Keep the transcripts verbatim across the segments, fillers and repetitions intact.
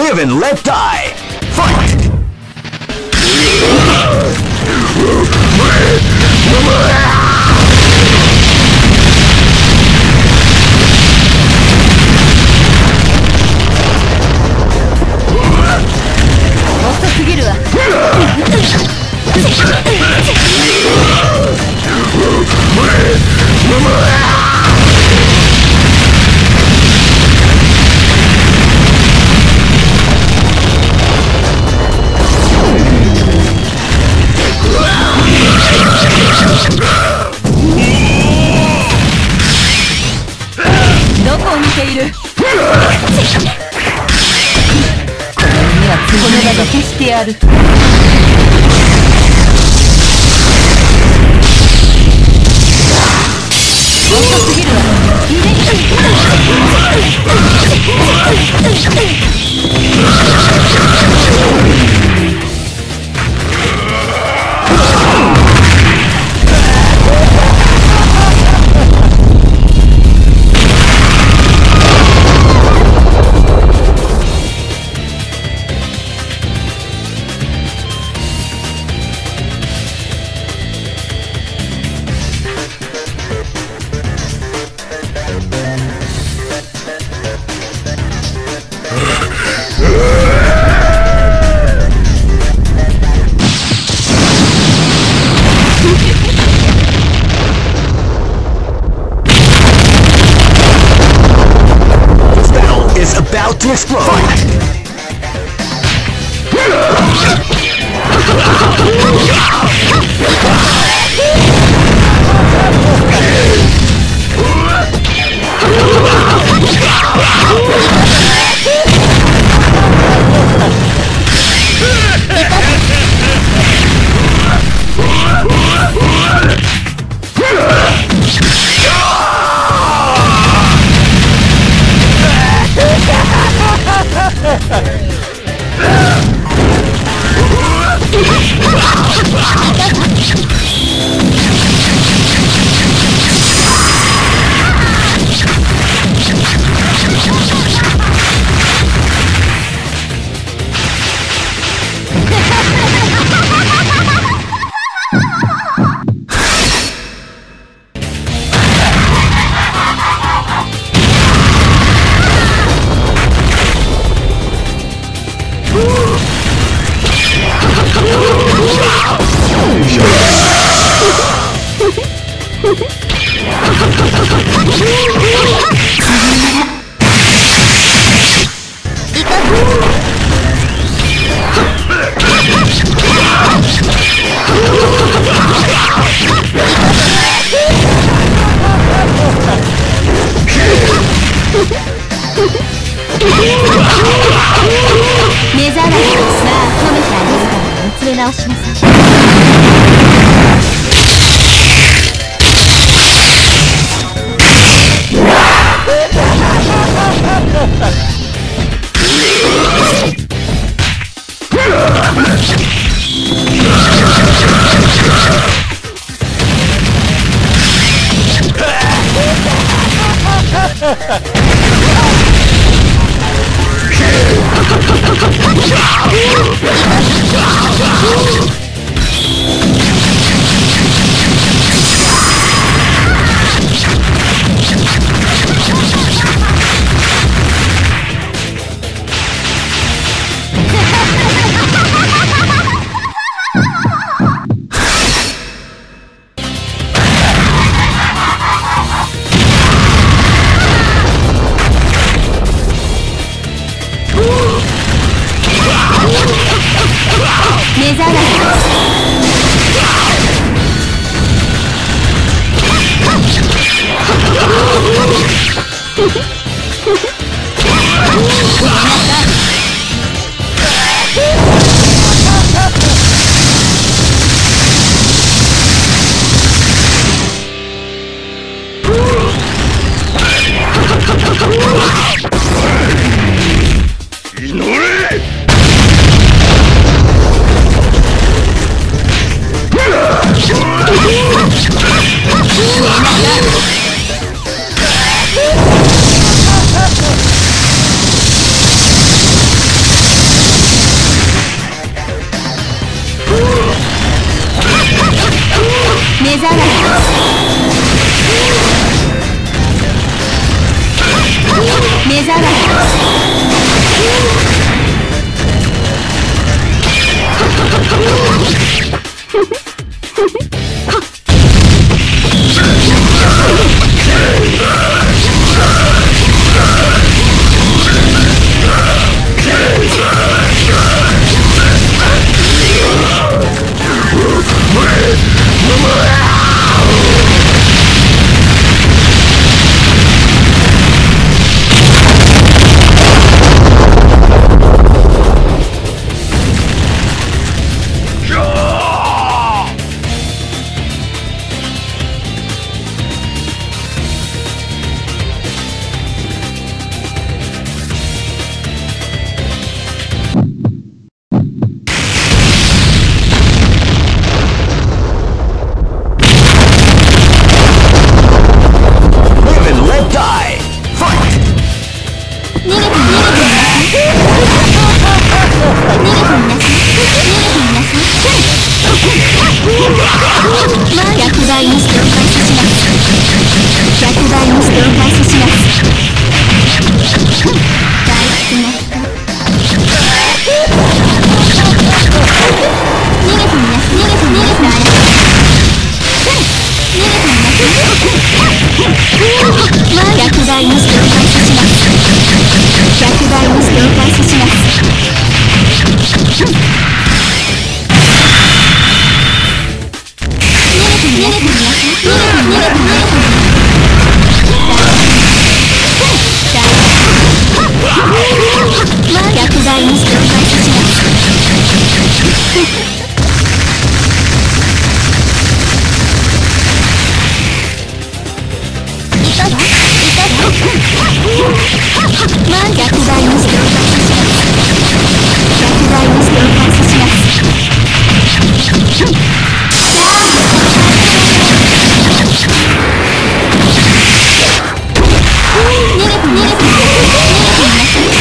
Live and let die! Fight! 遅すぎるわ。どこを見ている。このにはこの場で消してやる。遅すぎるわ。 About to explode! 目覚めさあ止めてあげるから見つめ直しなさい。目覚め逆倍にしてお返しします。逆倍にしてお返しします。大好きな人。逃げてみな、逃げて逃げてあれ。逃げてみな。逆倍にしてお返しします。逆倍にしてお返しします。逃げてみな。逃げてみな。逃げてみな。逆倍にしてお返しします。いかがいかがまあ逆倍にしてお返しします。逆倍にしてお返しします。逃げて逃げて逃げてみなさい。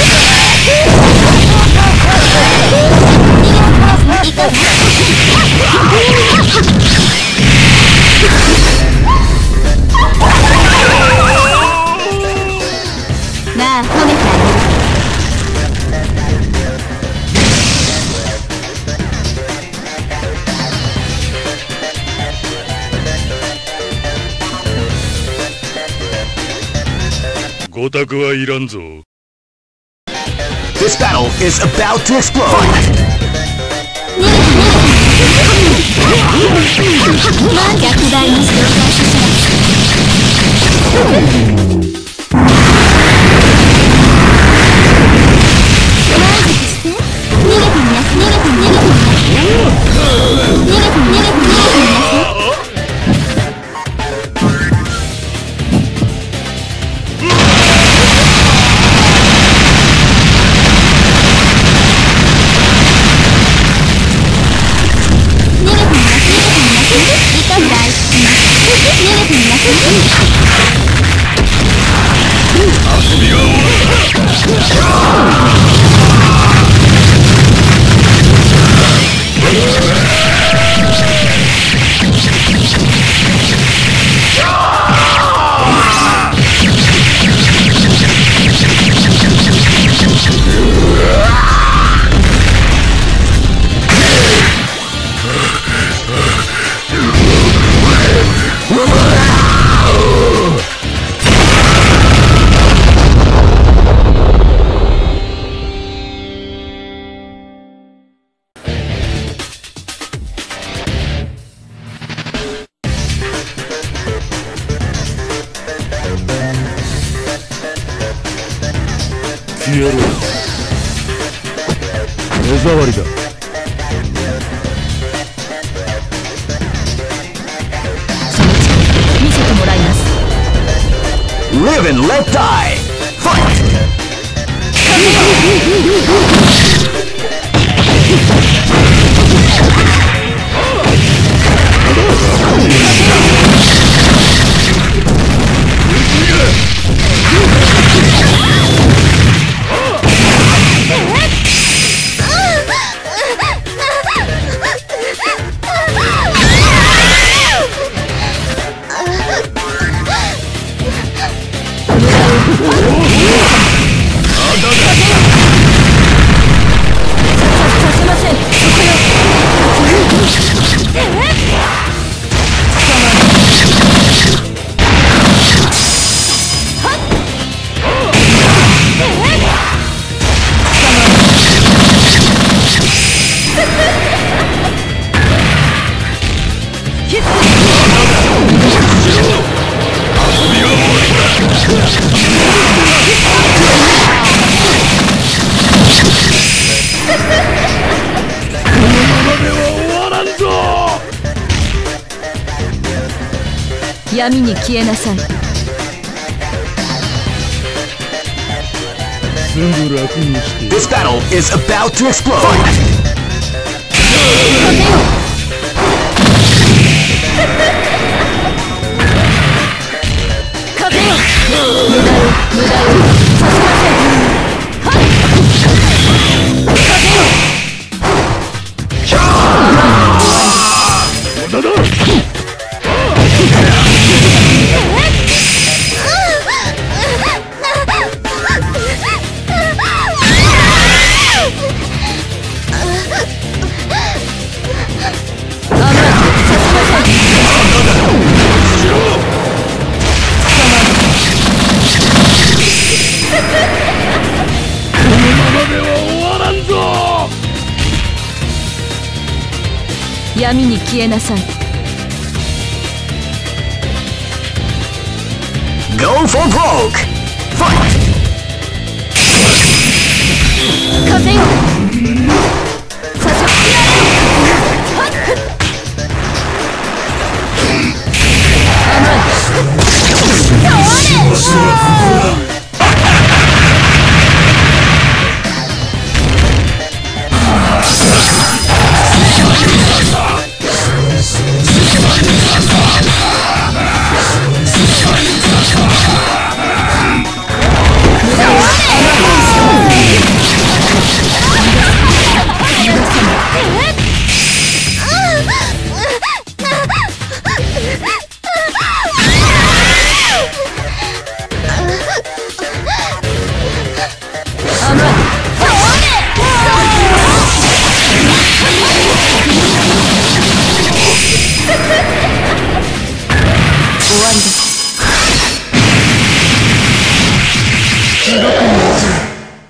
いかがまあ褒めてあげる。 ごたくはいらんぞ。 This battle is about to explode. まあ逆倍にしてお返しします。満足して逃げてみな逃げて逃げてみな逃げて逃げて逃げてみなさい。 やろう。目障りだ。 その力見せてもらいます。 Live and let die. Fight. 闇に消えなさい。 すぐ楽にして。 This battle is about to explode. 風よ無駄よ無駄よさせません。はい風よ闇に消えなさい。 Go for broke! Fight! 風よさせてやれ。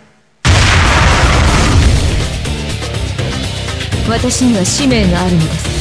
私には使命があるのです。